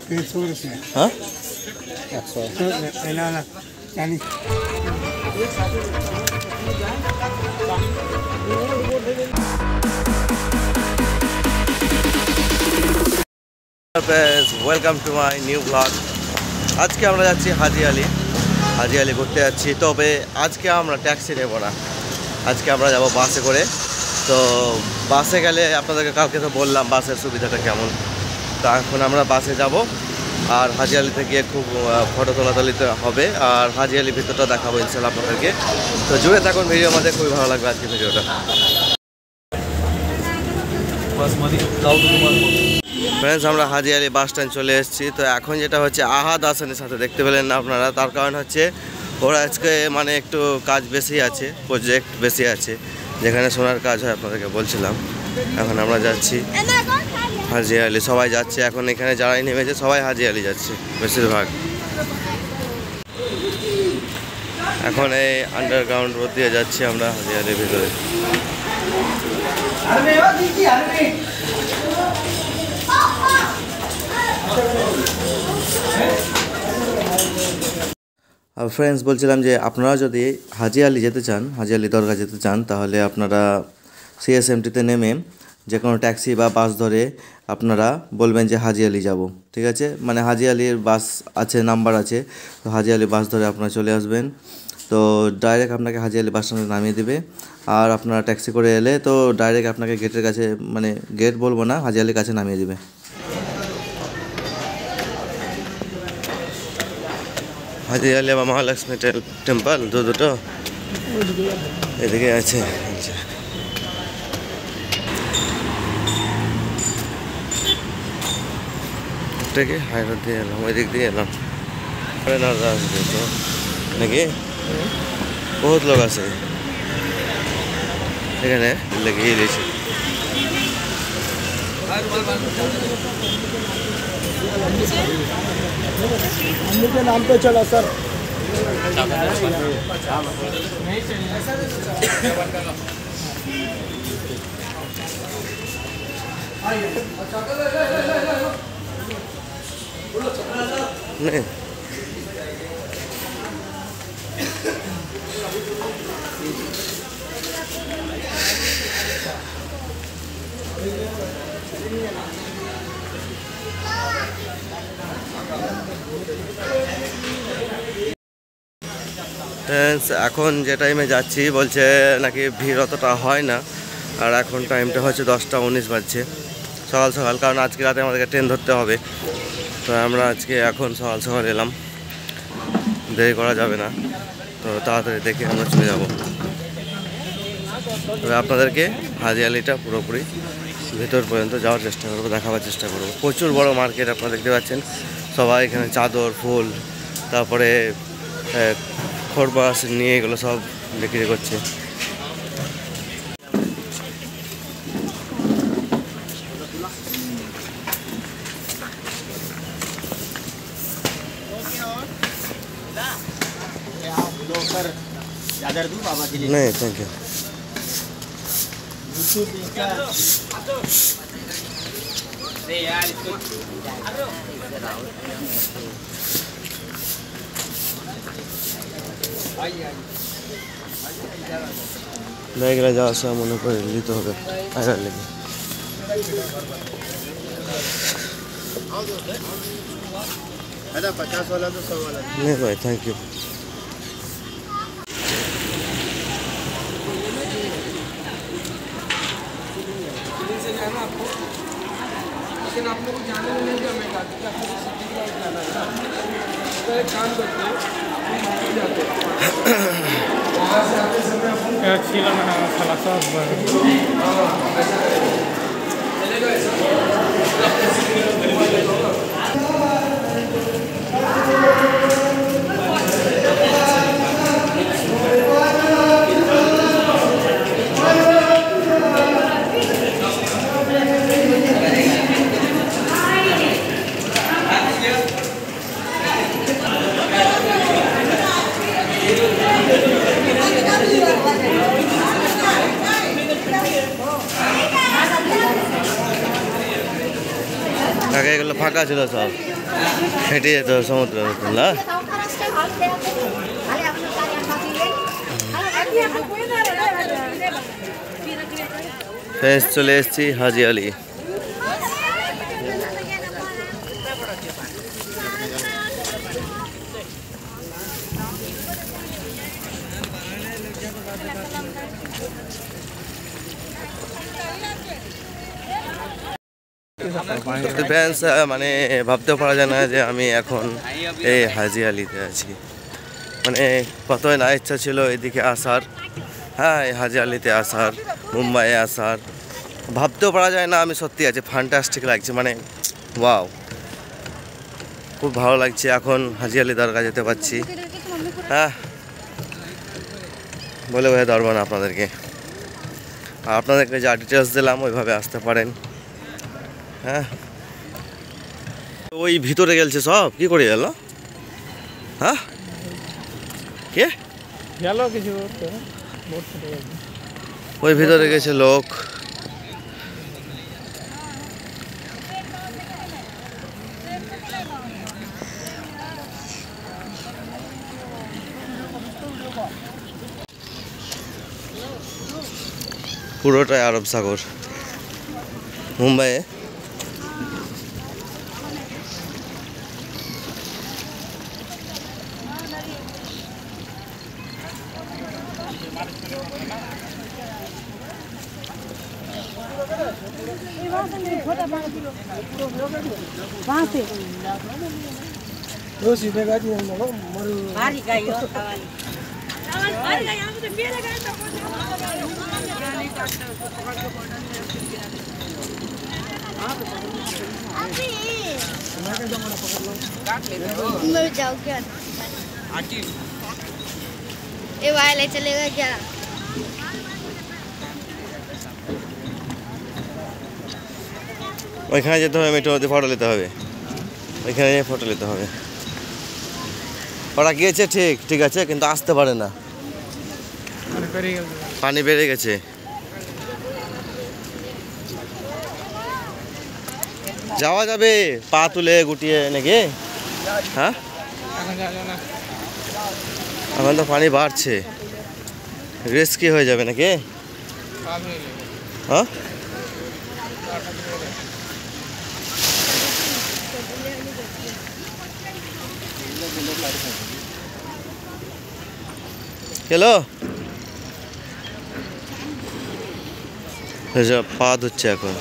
हाँ welcome to my new blog. आज के আমরা যাচ্ছি হাজিয়ালি ঘুরতে যাচ্ছি। তবে আজকে আমরা ট্যাক্সি নেব না, আজকে আমরা যাব বাসে করে। তো বাসে গেলে আপনাদেরকে কালকে তো বললাম বাসের সুবিধাটা কেমন। তো এখন আমরা বাসে যাব আর হাজিয়ালিতে গিয়ে খুব ফটো তোলাতুলিতে হবে আর হাজিয়ালি ভিতরটা দেখাবো ইনশাআল্লাহ আপনাদেরকে। তো জুড়ে থাকুন ভিডিও, আমাদের খুবই ভালো লাগবে আজকে ভিডিওটা। ফ্রেন্ডস, আমরা হাজিয়ালি বাস স্ট্যান্ড চলে এসেছি। তো এখন যেটা হচ্ছে আহাদ হাসানের সাথে দেখতে পেলেন না আপনারা, তার কারণ হচ্ছে ওরা আজকে মানে একটু কাজ বেশি আছে, প্রজেক্ট বেশি আছে, যেখানে সোনার কাজ হয় আপনাদেরকে বলছিলাম। এখন আমরা যাচ্ছি হাজিয়ালি, সবাই যাচ্ছে এখন, এখানে যারাই নেমেছে সবাই হাজিয়ালি যাচ্ছে বেশিরভাগ। এখন এই আন্ডারগ্রাউন্ড রোড দিয়ে যাচ্ছি আমরা হাজিয়ালির ভিতরে। আর ফ্রেন্ডস, বলছিলাম যে আপনারা যদি হাজিয়ালি যেতে চান, হাজিয়ালি দরগা যেতে চান, তাহলে আপনারা সিএসএমটিতে নেমে যে কোনো ট্যাক্সি বা বাস ধরে আপনারা বলবেন যে হাজিয়ালি যাব, ঠিক আছে? মানে হাজিয়ালির বাস আছে, নাম্বার আছে, তো হাজিয়ালি বাস ধরে আপনারা চলে আসবেন। তো ডাইরেক্ট আপনাকে হাজিয়ালি বাস স্ট্যান্ডে নামিয়ে দেবে। আর আপনারা ট্যাক্সি করে এলে তো ডাইরেক্ট আপনাকে গেটের কাছে, মানে গেট বলবো না, হাজিয়ালির কাছে নামিয়ে দেবে। হাজিয়ালি বা মহালক্ষ্মী টেম্পল দুটো এদিকে আছে। আচ্ছা, এটাকে হাইরোড দিয়ে এলাম, ওই দিক দিয়ে এলাম নাকি? বহুত লোক আছে এখানে, লেগেই রয়েছে। नाम पे चला सर। नहीं এখন যে টাইমে যাচ্ছি বলছে নাকি ভিড় অতটা হয় না। আর এখন টাইমটা হচ্ছে 10টা 19 বাজছে, সকাল সকাল, কারণ আজকে রাতে আমাদেরকে ট্রেন ধরতে হবে। তো আমরা আজকে এখন সকাল সকাল এলাম, দেরি করা যাবে না, তো তাড়াতাড়ি দেখে আমরা চলে যাব। তবে আপনাদেরকে হাজিয়ালিটা পুরোপুরি ভেতর পর্যন্ত যাওয়ার চেষ্টা করবো, দেখাবার চেষ্টা করবো। প্রচুর বড় মার্কেট আপনারা দেখতে পাচ্ছেন, সবাই এখানে চাদর, ফুল, তারপরে খড়বাস নিয়ে এগুলো সব বিক্রি করছে। नहीं, थैंक यू। ব্যাগরা যাওয়ার সময় মনে করে নিতে হবে আগার লেগে। नहीं भाई, थैंक यू। लेकिन आप लोग को जाने में नहीं जमेगा, क्योंकि आप लोग सिटी का जाना है ना, तो एक काम करते हैं, जाते हैं वहाँ से आते समय अपन खीला बनाना साला सब चलेगा ऐसा। আগে এগুলো ফাঁকা ছিল সব। হেঁটে যেতে হবে সমুদ্র না। ফ্রেন্ডস চলে এসেছি হাজি আলি। ফ্রেন্ডস মানে ভাবতেও পারা যায় না যে আমি এখন এই হাজি আলিতে আছি। মানে কতই না ইচ্ছা ছিল এদিকে আসার, হ্যাঁ এই হাজি আলিতে আসার, মুম্বাইয়ে আসার। ভাবতেও পারা যায় না, আমি সত্যি আছি, ফ্যান্টাস্টিক লাগছে, মানে ওয়াও, খুব ভালো লাগছে। এখন হাজি আলি দরগা যেতে পারছি, হ্যাঁ বলে বোঝাতে পারবো না আপনাদেরকে। আর আপনাদেরকে যা ডিটেলস দিলাম ওইভাবে আসতে পারেন। হ্যাঁ ওই ভিতরে গেলছে সব, কি করে গেল? হ্যাঁ কে গেল কিছু ওই ভিতরে গেছে লোক। পুরোটাই আরব সাগর মুম্বাইয়ে। जाओ क्या ये वाले चलेगा क्या? ওইখানে যেতে হবে, মেট্রোতে ফটো নিতে হবে, ওইখানে গিয়ে ফটো নিতে হবে। ওরা গিয়েছে ঠিক ঠিক আছে, কিন্তু আসতে পারে না, পানি বেড়ে গেছে। যাওয়া যাবে পা তুলে গুটিয়ে নাকি? হ্যাঁ এখন তো পানি বাড়ছে, রিস্কি হয়ে যাবে নাকি? হ্যাঁ হ্যালো পা ধুচ্ছে এখন।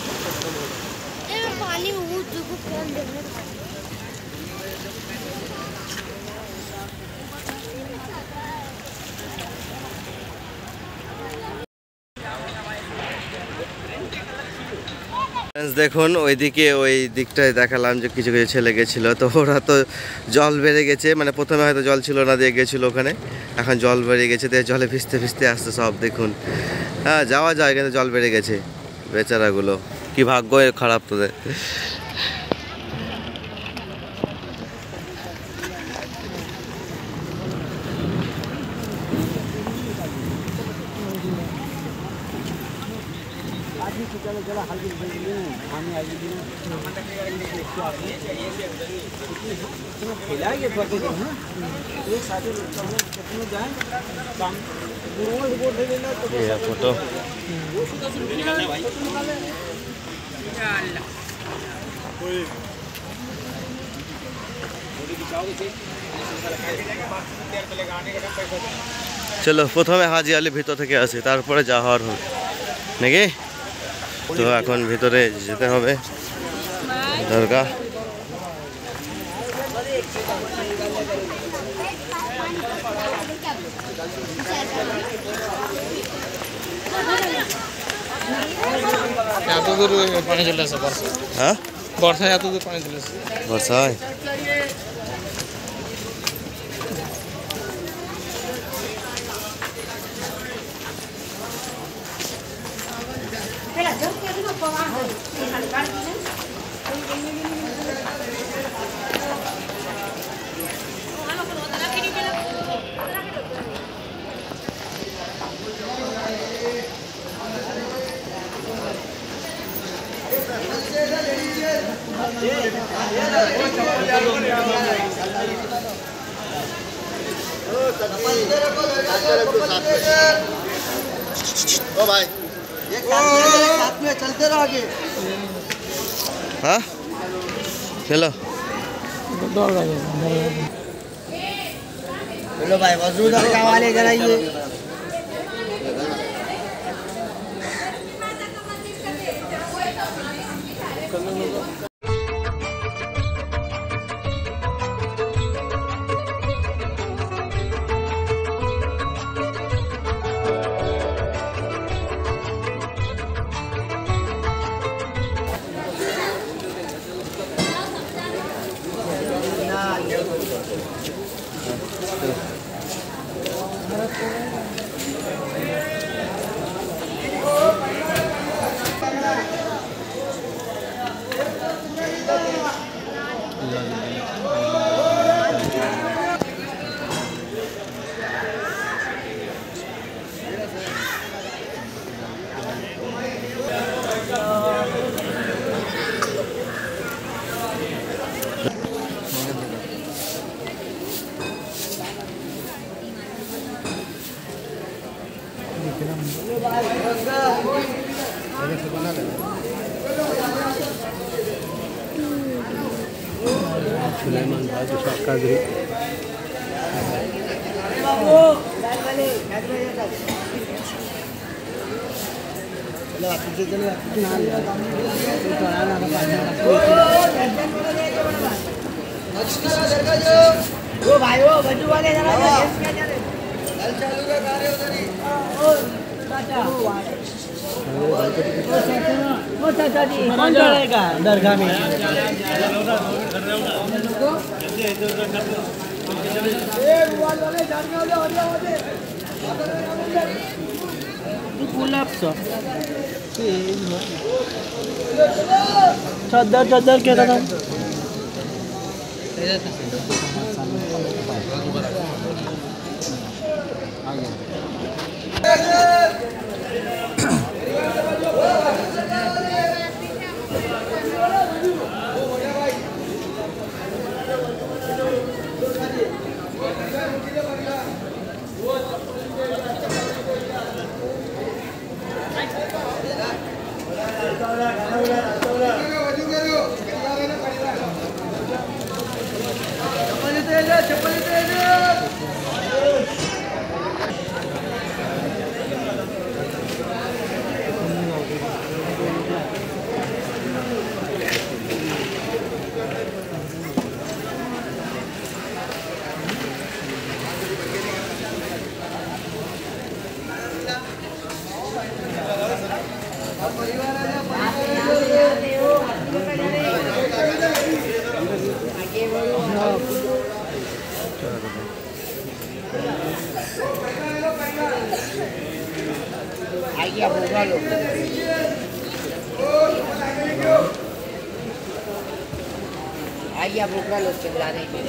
पानी वो देखो कौन देखने দেখুন ওইদিকে ওই দিকটায় দেখালাম যে কিছু কিছু ছেলে গেছিলো, তো ওরা তো জল বেড়ে গেছে, মানে প্রথমে হয়তো জল ছিল না দিয়ে গেছিলো ওখানে, এখন জল বেড়ে গেছে, দিয়ে জলে ভিজতে ভিজতে আসছে সব। দেখুন হ্যাঁ যাওয়া যায়, কিন্তু জল বেড়ে গেছে, বেচারাগুলো কি ভাগ্য খারাপ তোদের। फोटो চলো প্রথমে হাজি আলি ভিতর থেকে আসি, তারপরে যা হওয়ার হবে নাকি। তো এখন ভিতরে যেতে হবে দরগা। এত দূর পানি চলে আসে বর্ষা, হ্যাঁ বর্ষায় এত দূর পানি চলে আসে, বর্ষায় ओ भाई साथ में चलते रहो आगे। हाँ चलो चलो भाई वजूद वाले जरा ये सुलेमान भाई शौक कादरी वो भाई वो बच्चू वाले जरा चालू का कार्य उधर ही वो चाचा जी कौन चढ़ेगा दरगाह में चद्दर क्या था आइए आप बुला लो आइए आप बुला लो उसके बुला देंगे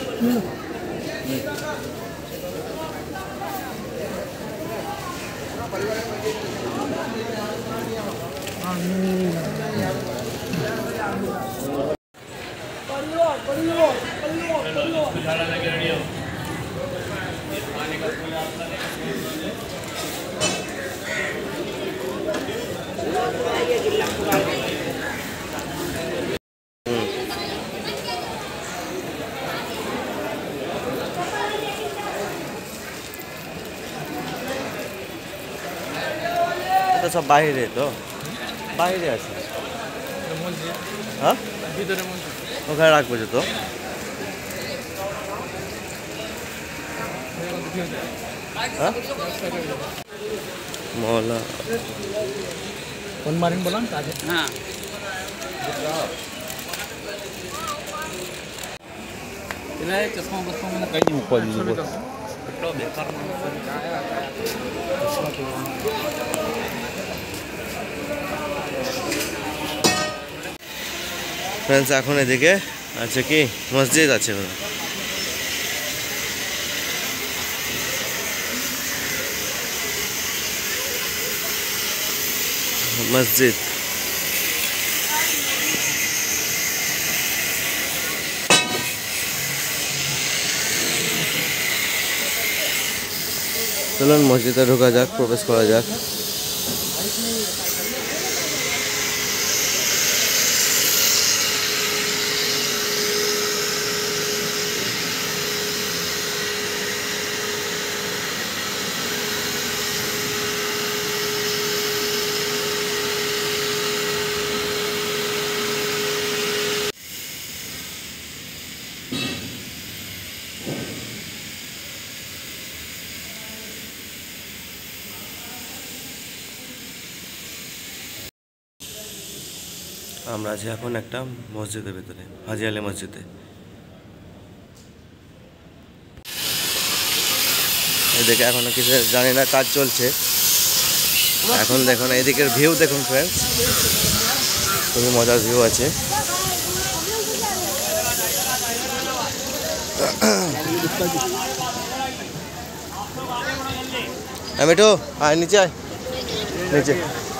তো সব বাইরে তো বাইরে আছে হ্যাঁ ওখানে রাখবো যে তো হ্যাঁ মহলা कौन मारिन बोला हाँ चश्मा बस्मा मैंने कहीं नहीं मुका दीजिए फ्रेंड्स এখন এদিকে আছে কি মসজিদ আছে मस्जिद চলুন মসজিদে ঢোকা যাক, প্রবেশ করা যাক। আমরা আছি এখন একটা মসজিদের ভিতরে, হাজি আলী মসজিদে। এদিকে এখনো কিছু জানি না, কাজ চলছে এখন। দেখুন এদিকের ভিউ দেখুন ফ্রেন্ডস, খুবই মজার ভিউ আছে। মিঠু আয় নিচে, আয় নিচে।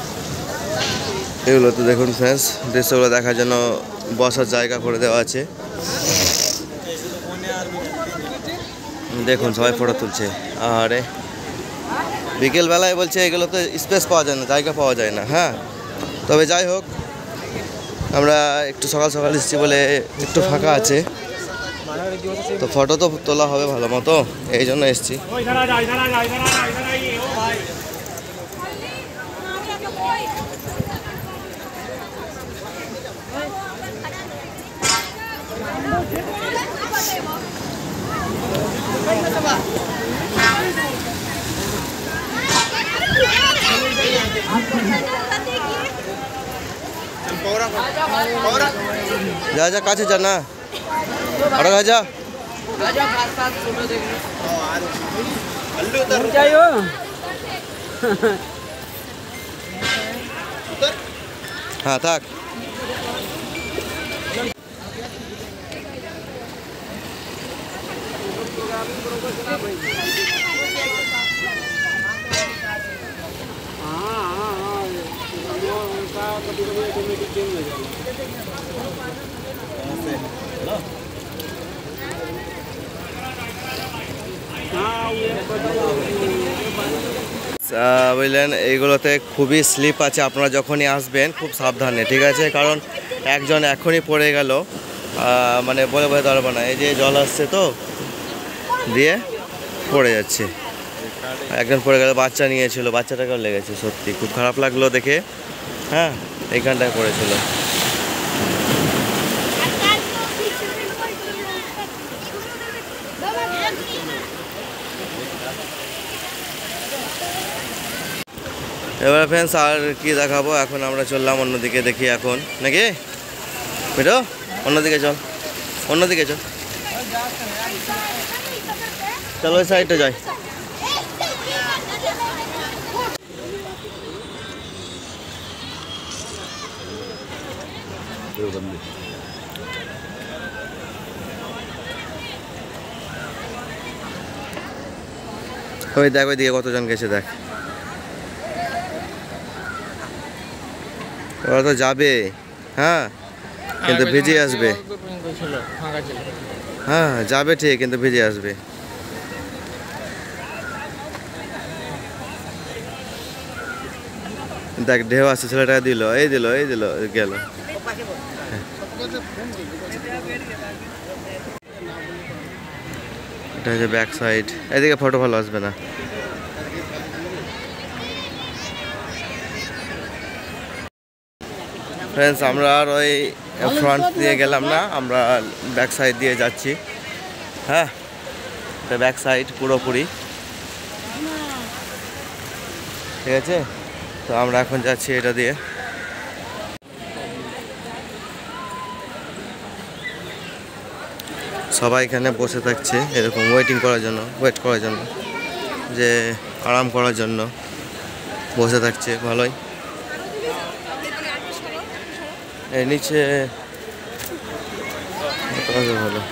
এগুলো তো দেখুন ফ্রেন্ডস, দৃশ্যগুলো দেখার জন্য বসার জায়গা করে দেওয়া আছে। দেখুন সবাই ফটো তুলছে। আরে বিকেলবেলায় বলছে এগুলো তো স্পেস পাওয়া যায় না, জায়গা পাওয়া যায় না। হ্যাঁ, তবে যাই হোক, আমরা একটু সকাল সকাল এসেছি বলে একটু ফাঁকা আছে, তো ফটো তো তোলা হবে ভালো মতো, এই জন্য এসেছি। যা যা কাছে যা না, আরে যা হ্যাঁ থাক। বুঝলেন, এইগুলোতে খুবই স্লিপ আছে, আপনারা যখনই আসবেন খুব সাবধানে, ঠিক আছে? কারণ একজন এখনই পড়ে গেল, মানে বলে বলে দাঁড়াবো না, এই যে জল আসছে তো দিয়ে পড়ে যাচ্ছে। একজন পড়ে গেল, বাচ্চা নিয়েছিল, বাচ্চাটাকেও লেগেছে, সত্যি খুব খারাপ লাগলো দেখে। হ্যাঁ, এইখানটায় পড়েছিল। এবার ফ্রেন্ডস আর কি দেখাবো, এখন আমরা চললাম অন্যদিকে, দেখি এখন নাকি বেটো, অন্যদিকে চল, অন্যদিকে চল, চলো ওই সাইডটা যাই। ওই দেখ, ওই দিকে কতজন গেছে দেখ, ওরা তো যাবে। হ্যাঁ, কিন্তু ভিজে আসবে। হ্যাঁ যাবে ঠিক, কিন্তু ভিজে আসবে। দেখ ঢেউ আসছে, ছেলেটা দিল, এই দিল, এই দিল, গেল। এটা হচ্ছে ব্যাক সাইড, এদিকে ফটো ভালো আসবে না। ফ্রেন্ডস আমরা আর ওই ফ্রন্ট দিয়ে গেলাম না, আমরা ব্যাক সাইড দিয়ে যাচ্ছি। হ্যাঁ, এটা ব্যাক সাইড পুরোপুরি, ঠিক আছে? তো আমরা এখন যাচ্ছি এটা দিয়ে। সবাই এখানে বসে থাকছে এরকম ওয়েট করার জন্য, যে আরাম করার জন্য বসে থাকছে। ভালোই, এই নিচে ভালো।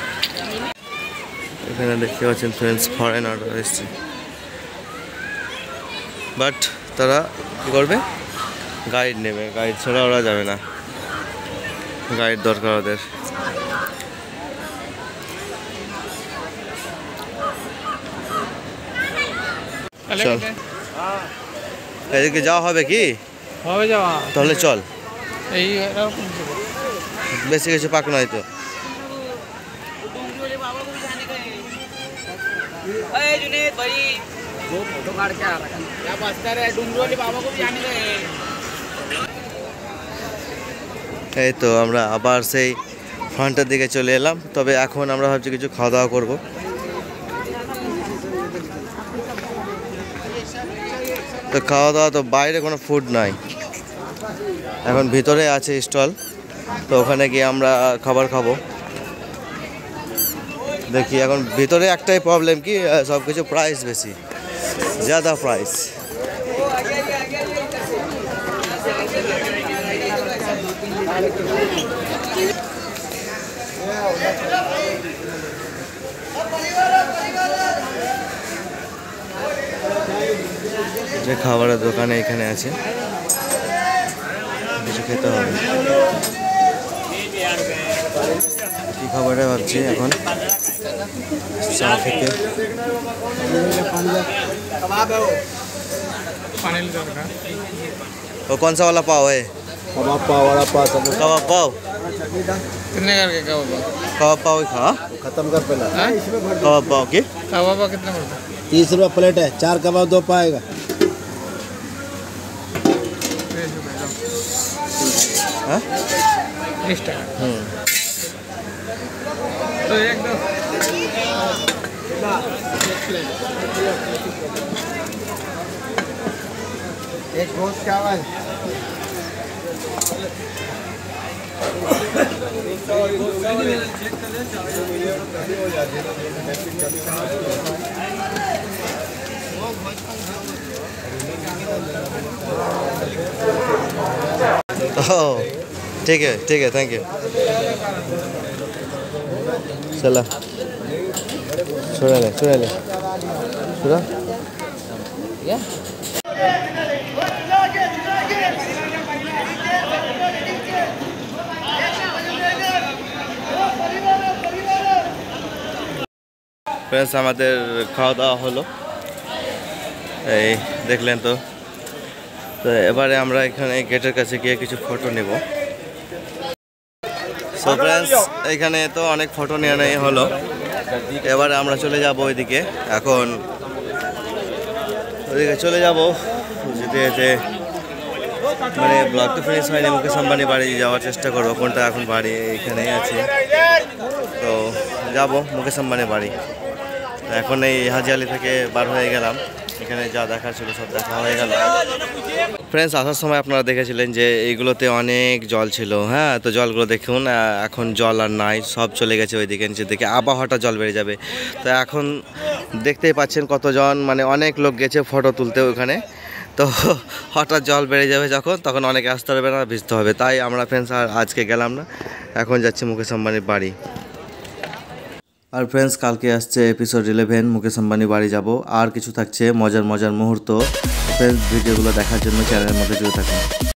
এখানে দেখতে পাচ্ছেন ফ্রেন্ডস, ফরেনার এসছে, বাট তারা কী করবে, গাইড নেবে, গাইড ছাড়া ওরা যাবে না, গাইড দরকার ওদের। চল এদিকে যাওয়া হবে কি হবে যাওয়া তাহলে চল এই বেশি কিছু পাক নয় তো जुनेद भाई वो फोटो काट के आ रहा है क्या बात कर रहे हैं डूंगरी वाले बाबा को भी जाने गए এই তো আমরা আবার সেই ফ্রন্টের দিকে চলে এলাম তবে এখন আমরা ভাবছি কিছু খাওয়া দাওয়া করবো তো খাওয়া দাওয়া তো বাইরে কোনো ফুড নাই এখন ভিতরে আছে স্টল তো ওখানে গিয়ে আমরা খাবার খাবো দেখি এখন ভিতরে একটাই প্রবলেম কি সব কিছু প্রাইস বেশি ज़्यादा প্রাইস যে খাবারের দোকানে এখানে আছে কিছু খেতে হবে কি খাবারে ভাবছি এখন চা খেতে वो कौन सा वाला पाव है कबाब पाव वड़ा पाव सब कबाब पाव कितने करके कबाब पाव ही खा खत्म कर पहले कबाब पाव की कबाब कितना पड़ता 30 रुपये प्लेट है 4 कबाब 2 पाएगा हाँ 30 टका तो एक दो एक गोश्त चावल ओह ठीक है थैंक यू चला छोड़ा ले छोड़ा फ्रेंड्स আমাদের খাওয়া দাওয়া হলো এই দেখলেন তো তো এবারে আমরা এখানে গেটের কাছে গিয়ে কিছু ফটো নেব সো ফ্রেন্ডস এখানে তো অনেক ফটো নেওয়া হলো এবারে আমরা চলে যাব ওইদিকে এখন ওইদিকে চলে যাব যেতে যেতে মানে ব্লগ তো ফিনিশ হয়নি মুকেশ আম্বানি বাড়ি যাওয়ার চেষ্টা করবো কোনটা এখন বাড়ি এখানেই আছে তো যাব মুকেশ আম্বানি বাড়ি এখন এই হাজিয়ালি থেকে বার হয়ে গেলাম এখানে যা দেখার ছিল সব দেখা হয়ে গেল ফ্রেন্ডস আসার সময় আপনারা দেখেছিলেন যে এইগুলোতে অনেক জল ছিল হ্যাঁ তো জলগুলো দেখুন এখন জল আর নাই সব চলে গেছে ওইদিকে নিচের দিকে আবার হঠাৎ জল বেড়ে যাবে তো এখন দেখতেই পাচ্ছেন কতজন মানে অনেক লোক গেছে ফটো তুলতে ওখানে তো হঠাৎ জল বেড়ে যাবে যখন তখন অনেকে আসতে হবে না ভিজতে হবে তাই আমরা ফ্রেন্ডস আর আজকে গেলাম না এখন যাচ্ছি মুকেশ আম্বানির বাড়ি আর ফ্রেন্ডস কালকে আসছে এপিসোড 11 মুকেশ আম্বানি বাড়ি যাব আর কিছু থাকছে মজার মুহূর্ত ফ্রেন্ডস ভিডিওগুলো দেখার জন্য চ্যানেলের মধ্যে জুড়ে থাকুন